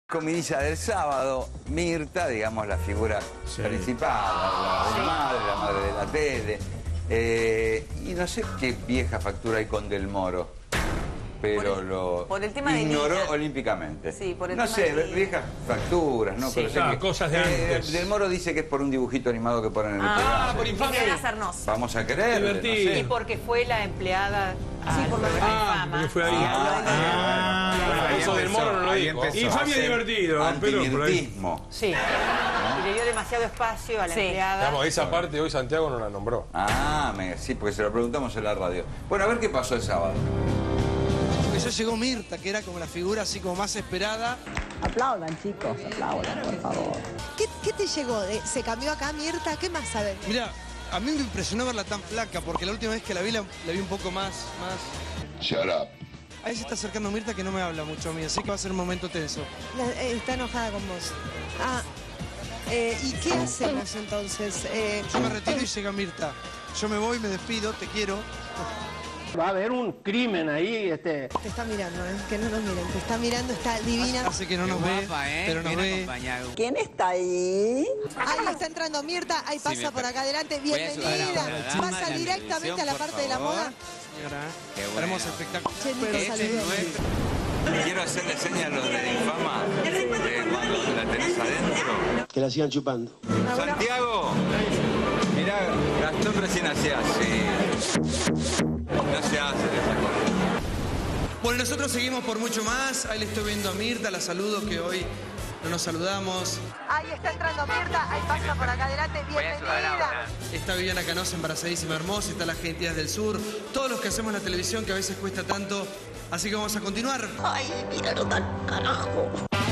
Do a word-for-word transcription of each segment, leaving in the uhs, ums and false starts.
Comidilla del sábado, Mirta, digamos la figura sí. principal, la, la, la madre, la madre de la tele. Eh, y no sé qué vieja factura hay con Del Moro, pero por el, lo por el tema ignoró de olímpicamente. Sí, por el no tema sé, de viejas facturas, ¿no? Sí, pero claro, sé que, cosas de eh, antes. Del Moro dice que es por un dibujito animado que ponen en el Ah, programa. por infamia. Viviana Sarnoz. Vamos a creer. Divertido. No sé. Y porque fue la empleada Sí, por lo de Ah, fama. porque fue ahí. Ah, Ah, bueno, eso Del Moro no lo ahí dijo. empezó. Infamia Hacer divertido, pero por ahí. antimirtismo. Sí. Y le dio demasiado espacio a la Sí. empleada. Digamos, esa parte hoy Santiago no la nombró. Ah, me, sí, porque se lo preguntamos en la radio. Bueno, a ver qué pasó el sábado. Porque ya llegó Mirta, que era como la figura así como más esperada. Aplaudan, chicos, aplaudan, por favor. ¿Qué, qué te llegó? De- ¿Se cambió acá, Mirta? ¿Qué más sabes? Mira, a mí me impresionó verla tan flaca, porque la última vez que la vi, la, la vi un poco más, más... Shut up. Ahí se está acercando Mirta que no me habla mucho a mí, así que va a ser un momento tenso. La- eh, está enojada con vos. Ah, eh, ¿y qué hacemos entonces? Eh, Yo me retiro y llega Mirta. Yo me voy, me despido, te quiero. Va a haber un crimen ahí, este... Te está mirando, ¿eh? Que no nos miren. Te está mirando, está divina. Hace que no nos ve, pero nos ve. ¿Quién está ahí? Ahí está entrando Mirta. Ahí pasa por acá adelante. Bienvenida. Pasa directamente a la parte de la moda. Señora, hermoso espectáculo. Che, Nico, saludos. Quiero hacerle señas a los de Infama eh, cuando la tenés adentro. Que la sigan chupando. Santiago, mirá, Gastón recién hacía así. No se hace esa cosa. Bueno, nosotros seguimos por mucho más. Ahí le estoy viendo a Mirta, la saludo, que hoy no nos saludamos. Ahí está entrando Mirta. Ahí pasa por acá adelante. Bienvenida. Está Viviana Canosa, embarazadísima, hermosa. Está la gente del sur. Todos los que hacemos la televisión, que a veces cuesta tanto. Así que vamos a continuar. Ay, míralo tan carajo.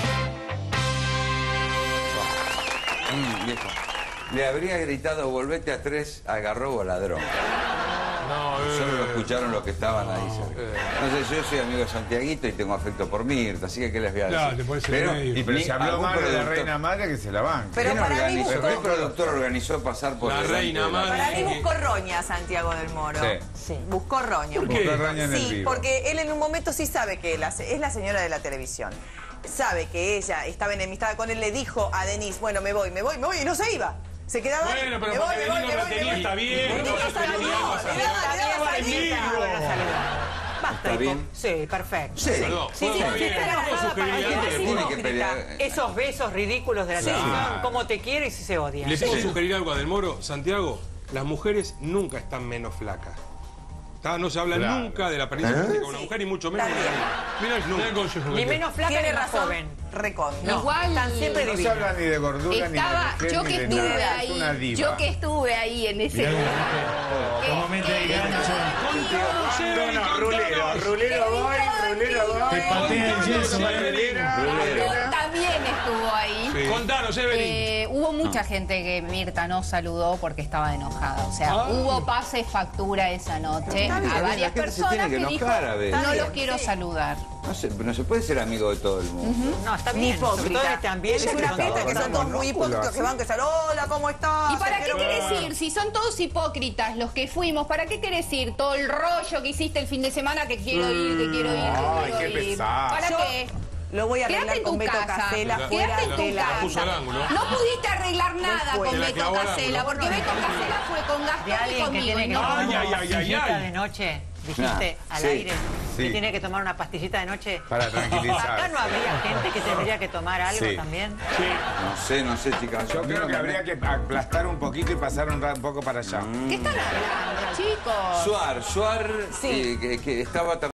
Mm, viejo. Le habría gritado, volvete a tres, agarrobo ladrón. No, eh. Solo lo escucharon los que estaban ahí cerca. No sé, yo soy amigo de Santiaguito y tengo afecto por Mirta, así que ¿qué les voy a decir? Claro, te pones en el medio. Y pero ni se habló algún mal de la productor- reina madre que se la banca. Pero ¿Quién para mí organizó? buscó- ¿Qué productor organizó pasar por La delante reina de la- madre. Para mí buscó roña Santiago del Moro. Sí. Sí. Buscó roña. ¿Por un qué? poco. Buscó roña en el Sí, vivo. porque él en un momento sí sabe que la- es la señora de la televisión. Sabe que ella estaba enemistada con él, le dijo a Denise, bueno, me voy, me voy, me voy, y no se iba. Se quedaba ahí. Bueno, pero me porque voy, me voy, Denise me no voy, la me tenía, voy. está bien. Denise No lo la saludó, tenía, le daba- está le daba bien. Está salida. bien. Basta, ¿Está hipo- bien? Sí, perfecto. Sí. Perdón, Sí, sí, fue sí, bien. está enojada Vos sos para querida, que le es tiene que hipócrita. pelear. Esos besos ridículos de la Sí. televisión, cómo te quiere y si se odia. ¿Le puedo sugerir algo a Del Moro? Santiago, las mujeres nunca están menos flacas. ¿Tá? No se habla Claro. nunca de la apariencia física de una mujer y mucho menos de Está la Mira el, mira el consejo. que Ni te- menos flaca Tiene ni más razón, joven. recon. No, Igual- están siempre No se divinas. habla ni de gordura, Estaba, ni de mujer, yo ni que de estuve nada. Es una ahí, diva. yo que estuve ahí en ese momento. ¿Cómo me te dirán? Contanos, Rulero, rulero voy, rulero voy. Te patea el yeso, Yo también estuvo ahí. Sí. Contanos, Evelyn. Eh, hubo mucha gente que Mirta no saludó porque estaba enojada. O sea, Ah. hubo pase factura esa noche Está bien, a la varias gente se personas tiene que que dijo, enojar a veces. no Está los bien, quiero sí. saludar. No se, no se puede ser amigo de todo el mundo. No, está Ni bien. Sobre todo en hipócrita. este ambiente. Es una son fiesta que todos- son todos muy hipócritas, que van, que salen, hola, ¿cómo estás? ¿Y para Te qué quiero- querés ir? Si son todos hipócritas los que fuimos, ¿para qué querés ir? Todo el rollo que hiciste el fin de semana, que quiero ir, que quiero ir, que Ay, quiero qué ir. pesado. ¿Para Yo- qué? Lo voy a Quédate arreglar en con tu Beto casa. Casela La- fuera Quédate en de tu la... La puso al casa. ángulo. No pudiste arreglar nada fue. con Te la Beto clavó al Casela, ángulo. porque Beto Casela fue con De Gastón y alguien que conmigo. tiene y que no tomar Ay, una ay, ay, ay, pastillita ay. de noche. Dijiste Ah, al sí, aire sí. que tiene que tomar una pastillita de noche. Para tranquilizar. Acá no habría gente que tendría que tomar algo Sí. también. No sé, no sé, chicas. Yo creo que habría que aplastar un poquito y pasar un, ra- un poco para allá. ¿Qué están hablando, chicos? Suar, Suar, Sí. eh, que, que estaba